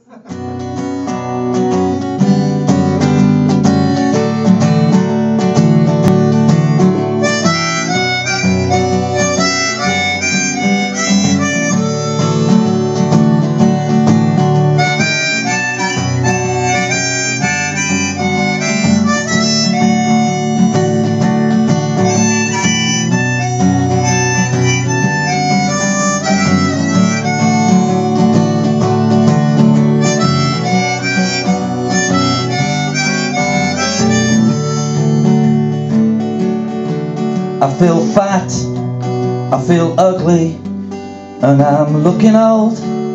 I feel fat, I feel ugly, and I'm looking old.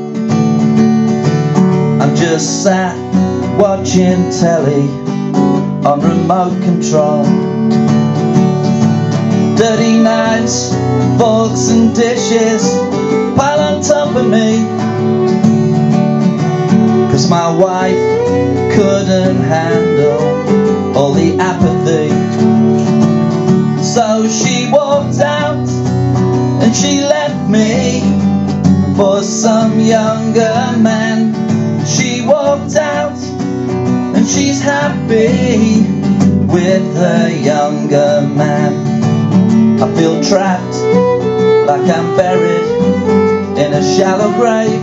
I'm just sat watching telly on remote control. Dirty knives, forks and dishes pile on top of me, 'cause my wife couldn't handle all the apathy. So she walked out and she left me for some younger man. She walked out and she's happy with her younger man. I feel trapped, like I'm buried in a shallow grave.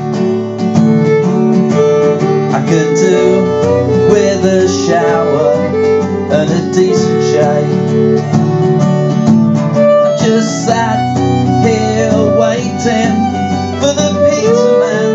I could do with a shower and a decent shave. Just sat here waiting for the pizza man.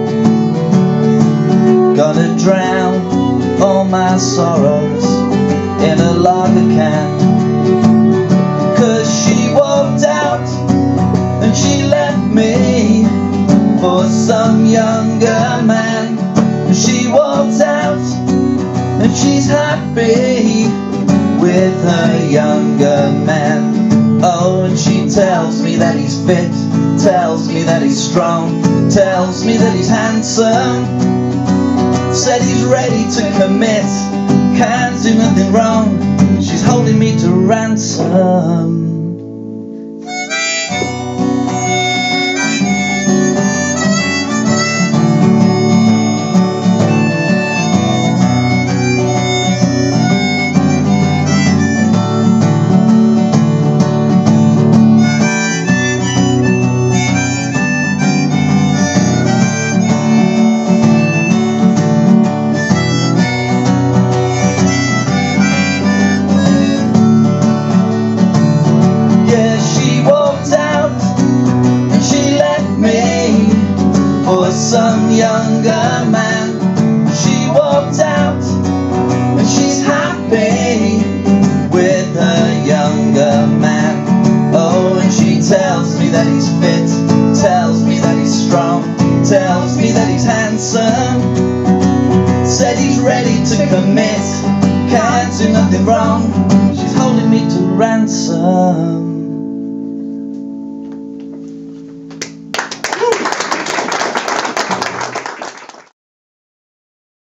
Gonna drown all my sorrows in a lager can. 'Cause she walked out and she left me for some younger man. She walked out and she's happy with her younger man. Oh, and she tells me that he's fit, tells me that he's strong, tells me that he's handsome, said he's ready to commit, can't do nothing wrong, she's holding me to ransom. Some younger man. She walked out and she's happy with her younger man. Oh, and she tells me that he's fit, tells me that he's strong, tells me that he's handsome, said he's ready to commit, can't do nothing wrong, she's holding me to ransom.